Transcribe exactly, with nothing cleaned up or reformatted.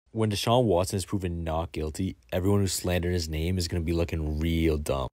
When Deshaun Watson is proven not guilty, everyone who slandered his name is going to be looking real dumb.